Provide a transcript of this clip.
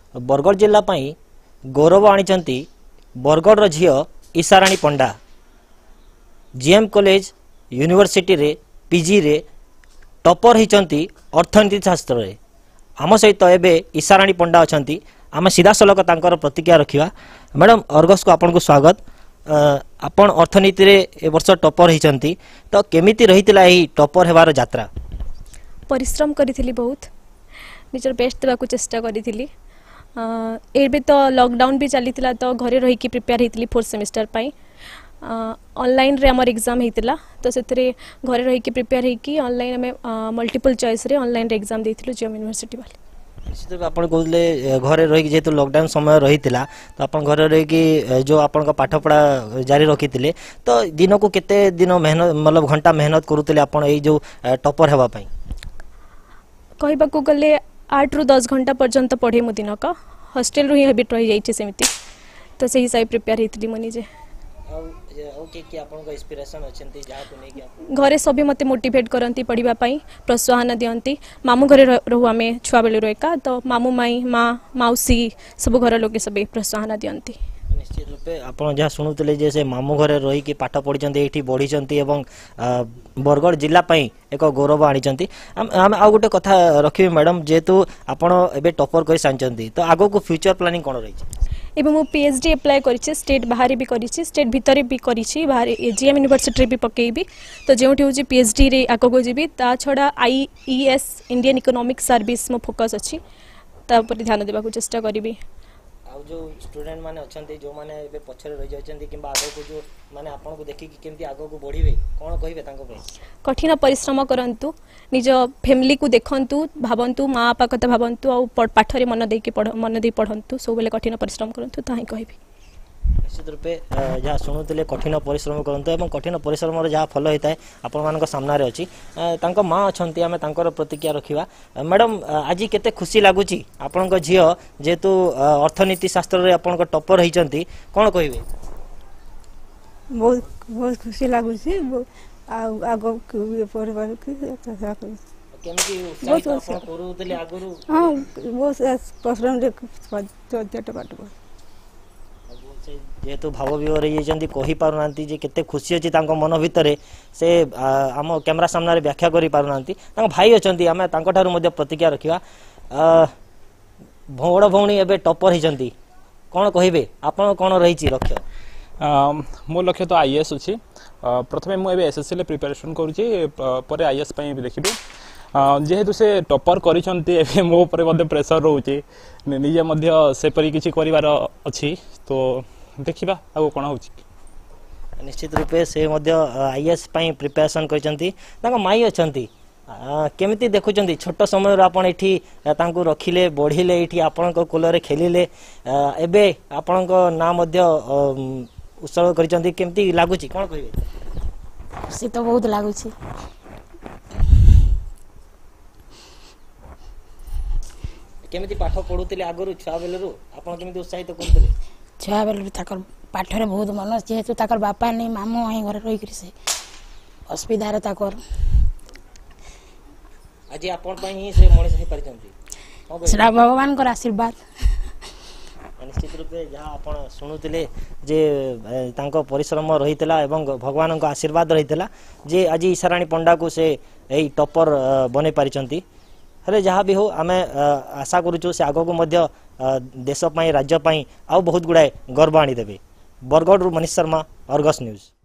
बरगढ़ जिला पाई गौरव आनी बरगढ़ झील Isharani Panda GM college university रे पीजी रे टॉपर होती अर्थनीति शास्त्र रे। आम सहित एवं ईशाराणी पंडा अच्छा आम सीधा सलख तांकर प्रतिक्रिया रखा। मैडम अर्गस को आपन को स्वागत। आपण अर्थनीति रे ए वर्ष टॉपर होती तो केमिति रहितिला एही टॉपर हेबार यात्रा? परिश्रम करी बहुत निजर बेस्ट देवाक चेष्टा करी। एबे तो लॉकडाउन भी चली तो घरे रही प्रिपेयर होती 4th सेमेस्टर पाई। ऑनलाइन रे हमर एग्जाम होता तो से घरे रही प्रिपेयर होगी ऑनलाइन आम मल्टीपल चॉइस रे ऑनलाइन रे एग्जाम देथिलु जीएम यूनिवर्सिटी वाले। निश्चित आप कहते घरे रही जेहेतु लॉकडाउन समय रही तो आप घर रही जो आपण पाठ पढ़ा जारी रखी तो दिन को केते दिन मेहनत मतलब घंटा मेहनत करुले आप जो टॉपर हेबाई? कहबाकू गले 8 ରୁ 10 घंटा पर्यंत पढ़े मु दिन का हॉस्टल रू ही हैबिट रही जाइए सेमती तो सही हिसाब प्रिपेयर होती मु निजे। घरे सभी मते मोटिवेट करती पढ़ा प्रोत्साहन दियंती। मामू घरे रहू आम छुआ बेलू एका तो मामू माई माँ मौसी सब घर लोग सब प्रोत्साहन दियंती। निश्चित रूपे आप जहाँ शुणुले जे से मामू घरे रही पाठ पढ़ी ये बढ़ी बरगढ़ जिला एक गौरव आनी। आम आ गोटे कथा रखी मैडम जेहेतु आपड़ ए टॉपर कर सारी तो आग को फ्यूचर प्लानिंग कौन रही? एवं मु पीएचडी अप्लाई करी स्टेट बाहर भी करी स्टेट भितर भी करी बाहर जीएम यूनिवर्सिटी भी पकेबी तो जो हूँ पीएचडी रे आग को जी ता छड़ा आईईएस इंडियन इकोनॉमिक सर्विस मो फोकस अच्छी तापर ध्यान देवा चेष्टा करी। जो स्टूडेंट माने अच्छे जो माने एबे पछरे रह जायछन्ती किबा आगो को जो माने आपन को देखि कि केमती आगो को बढ़िबे कोन कहिबे तांको पे? कठिन परिश्रम करंतु निज फैमिली को देखंतु भाबंतु माँ बापा कथा भाबंतु आ पाठरे मन दे पढ़ंतु सब बेले कठिन परिश्रम करंतु ताही कहबी। निश्चित रूपे जहाँ शुणुले कठिन परिश्रम करते और कठिन परिश्रम जहाँ फल होता है आपण सामने अच्छी माँ अच्छा आम तर प्रतिक्रिया रखा। मैडम आज केते खुशी लगुच आपण झी जेहेतु अर्थनीति शास्त्र आप टॉपर होती कौन कहे? बहुत बहुत खुशी लगुच जेहेतु भाव विवर कही पारना केते खुशी अच्छी मन भितर से आम कैमरा सामने व्याख्या करि पारना भाई अच्छा आम प्रतिक्रिया रखा। बड़ भौणी एवं टॉपर होती कौन कहे आपन कौन रही लक्ष्य? मो लक्ष्य तो आईएएस अच्छी प्रथम मुझे एसएससी प्रिपेरेसन कर आईएएस देखी जेहेतु से टॉपर कर मो प्रेसर रोचे निजे सेपरी किसी कर तो देखा आगे कौन हो। निश्चित रूपे से आईएएस प्रिपेरेसन कर माई अच्छा केमिति देखुं छोट समय आप रखिले बढ़िले ये आपण कूलर खेलिले एबे आपण ना उत्सर्ग करमिति लगुच कौन कहे? खुशी तो बहुत लगुच। केमिति पाठ पढ़ुले आगु छुआ बेलू आप उत्साहित करते? छुआ बेलू पाठरे बहुत मन जेहेतु बापा नहीं मामू आई घर रही से असुविधा आज आपण से मनीष हो पारि भगवान का आशीर्वाद। निश्चित रूपे जहाँ आप शुणुले जे परिश्रम रही भगवान का आशीर्वाद रही जे आज ईशाराणी पंडा को से यही टॉपर बन पारिछंती। हेले जहाँ भी हो आम आशा करूँ से आगो को देश राज्य आउ बहुत गुड़ाए गर्व आनीदेवे। बरगढ़ मनीष शर्मा, अर्गस न्यूज।